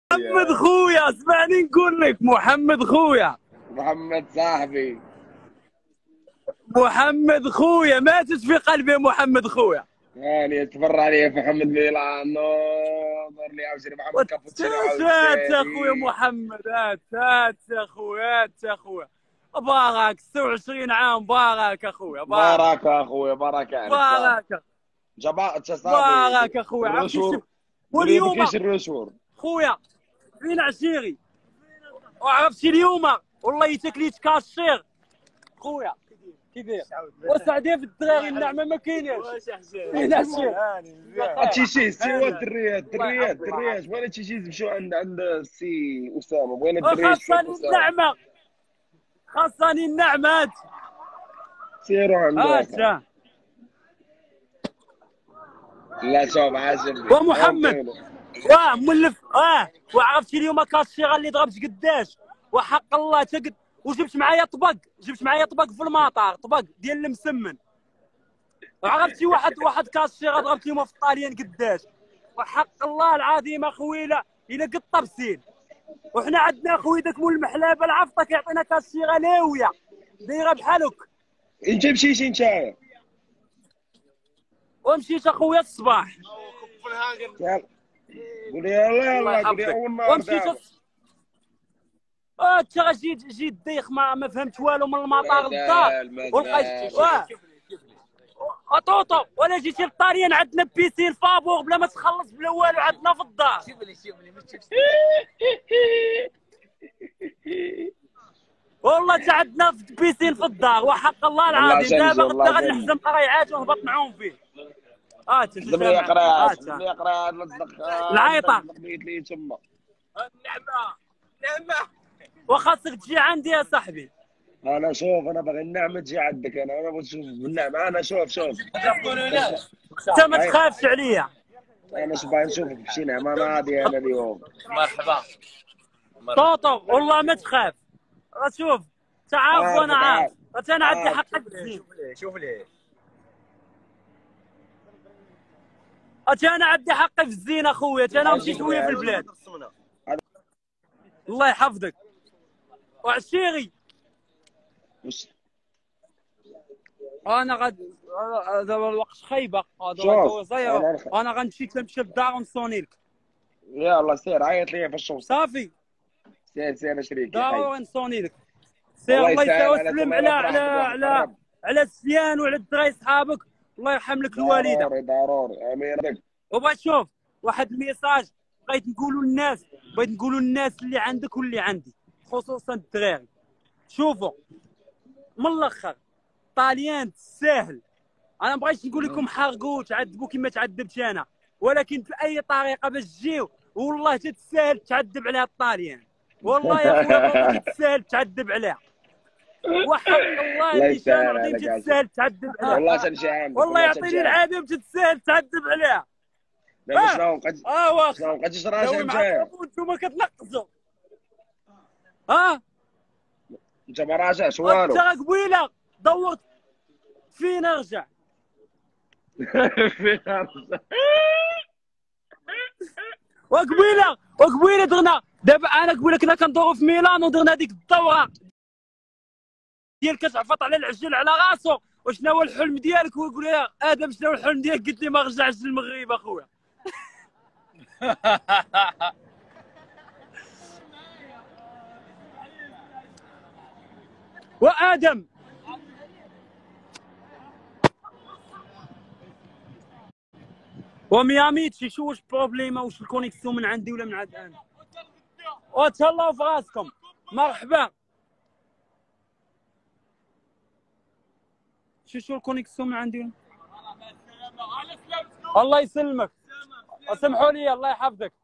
محمد خويا، اسمعني نقول لك محمد خويا. محمد صاحبي. محمد خويا ماتت في قلبي محمد خويا. يعني تفرع علي في محمد ميلان نظر لي عاوزني محمد كابوتشينو هات يا خويا عاوزني. محمد، هات يا خويا، هات يا خويا. بارك 26 عام، بارك اخويا، بارك اخويا، بارك عليك. بارك جبا تصافي بارك اخويا. عرفتي الرشور واليوم كيش الرشور خويا فين عشيري، وعرفتي اليوم والله تكليت كاشير خويا. كيفاه وسعديه في الدراري النعمه ما كايناش. فين عشير تشيشي سوا الدريات وين تشيشي مشاو عند السي اسامه، وين الدريات خاصني النعمه، خاصني النعمه. سيروا عندك. هات لا شوف عاجبني ومحمد مولف. وعرفتي اليوم كاشيغا اللي ضربت قداش، وحق الله تقد. وجبت معايا طبق، جبت معايا طبق في المطار، طبق ديال المسمن. وعرفتي واحد كاشيغا ضربت اليوم في الطاليان قداش، وحق الله العظيم اخوي الا قد طبسين. وحنا عندنا اخوي داك مول المحلابه العفطه كيعطينا كاشيغا لاويه دايره بحالك. انت مشيتي نتايا؟ ومشيت اخويا الصباح. قولي يلا قولي اول نهار. ومشيت انت جيت ديخ ما فهمت والو من المطار للدار ولقيت طوطو. ولا جيتي للطاليان عندنا بيسين فابور بلا ما تخلص بلا والو عندنا في الدار. والله تا عندنا في بيسين في الدار وحق الله العظيم. دابا غدا غنحزم قريعات ونهبط نعوم فيه. زبني قرايات العيطه. بغيت لي تما نعمه وخاصك تجي عندي يا صاحبي. انا شوف انا باغي النعمه تجي عندك. انا بغيت نشوف بالنعمه. انا شوف انت ما تخافش عليا. انا باغي نشوفك بشي نعمه ناضي انا اليوم. مرحبا طوطو والله ما تخاف. شوف تعرف وانا عارف انا عندي حق الزين. شوف ليه انا عندي حقي في الزين اخويا. انا نمشي شويه في البلاد. الله يحفظك وعشيري. انا غاد دابا الوقت خايبه انا غنمشي للدار ونصوني لك. يلا سير عيط لي في الشوط. صافي سير شريكي ضروري نصوني لك. سير الله يسلم على السيان وعلى الدراري صحابك. الله يرحم لك الوالده. ضروري امين. وبغيت نشوف واحد الميساج بغيت نقولوا للناس اللي عندك واللي عندي، خصوصا الدراري. شوفوا من الاخر طاليان ساهل. انا ما بغيتش نقول لكم حرقوا تعذبوا كما تعذبت انا، ولكن باي طريقه باش تجيو والله تتساهل تعذب عليها الطاليان. والله يا خويا والله تتساهل تعذب عليها. وحق الله اللي شان عظيم تتساهل تعذب عليها. والله تمشي عندك. والله يعطيني العافيه تتساهل تعذب عليها. شنو قديش راجل جاي؟ انتوما كتنقصوا. انت ما راجعش والو. انت قبيله دورت فينا رجع. وقبيله درنا دابا. انا قبيله كنا كندوروا في ميلان ودرنا هذيك الدوره ديال كتعفط على العجل على راسو. وشنو هو الحلم ديالك؟ ويقول لي ادم شنو هو الحلم ديالك؟ قلت لي ما رجعش للمغرب اخويا. وادم وميامي شو واش بروبليما؟ واش الكونيكسيون من عندي ولا من عند انا؟ وتهلاو في راسكم. مرحبا. شو الكونيكسيون من عندي؟ الله يسلمك. سمحوا لي الله يحفظك.